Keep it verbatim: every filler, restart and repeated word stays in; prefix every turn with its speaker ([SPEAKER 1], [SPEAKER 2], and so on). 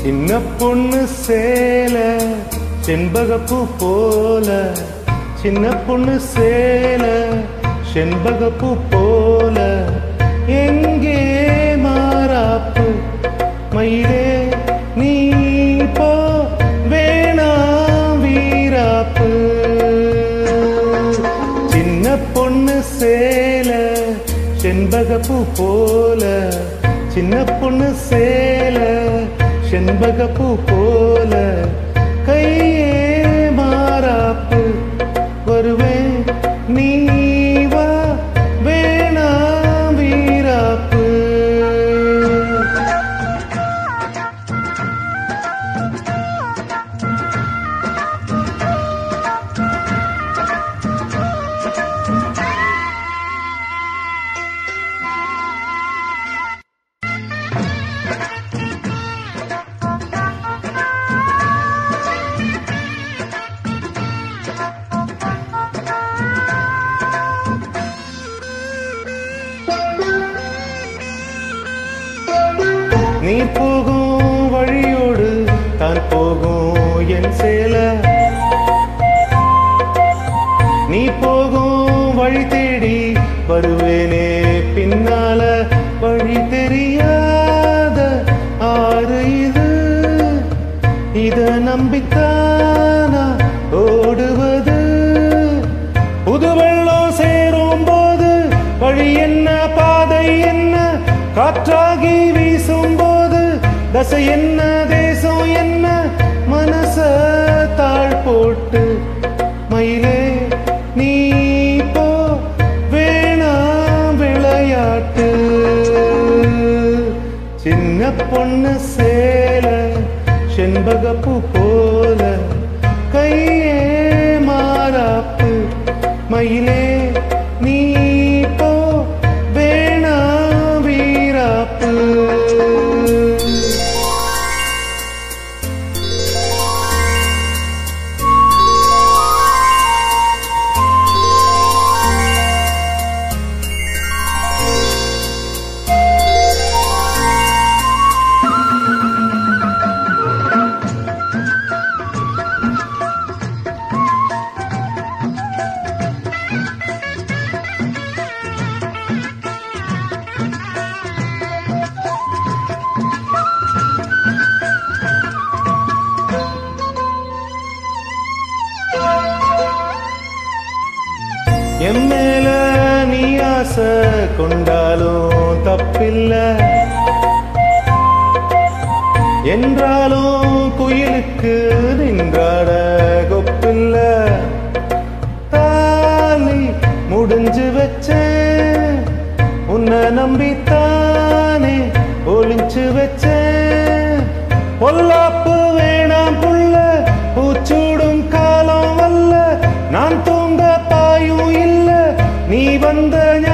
[SPEAKER 1] சின்ன பொண்ணு சேல செண்பகப்பூ போல, சின்ன பொண்ணு சேல செண்பகப்பூ போல, எங்கே மாறாப்பு மயிலே நீ போ வேணாம் வீராப்பு. சின்ன பொண்ணு சேல செண்பகப்பூ போல, சின்ன பொண்ணு சேல செண்பகப்பூ போல, கையே மாறாப்பு வருவேன் நீ வா வேணாம் வீராப்பு. நீ போகும் வழியோடு தான் போகும் என் சேல, நீ போகும் வழி தேடி வருவேனே பின்னால, வழி தெரியாத ஆறு இது, இத நம்பித்தானா ஓடுவது. புது வெள்ளம் சேரும் போது வழி என்ன பாதை என்ன, காற்றாகி வீசும் போது தசை என்ன தேசம் என்ன, மனச தாழ் போட்டு மயிலே நீ போ வேணாம் விளையாட்டு. சின்ன பொண்ணு சேல செண்பகப்பூ போல, கையே மாறாப்பு மயிலே நீ போ வேணாம் வீராப்பு. என் மேல நீ ஆசை கொண்டாலும் தப்பில்ல, என்றாலும் குயிலுக்கு நின்றாட கொப்பில்ல. தாலி முடிஞ்சு வச்சேன் உன்னை நம்பித்தானே ஒளிஞ்சு வச்சேன். பொல்லாப்பு வேணாம் புள்ள பூச்சூடும் காலம் வல்ல, நான் தூங்க பாயும் இல்ல நீ வந்த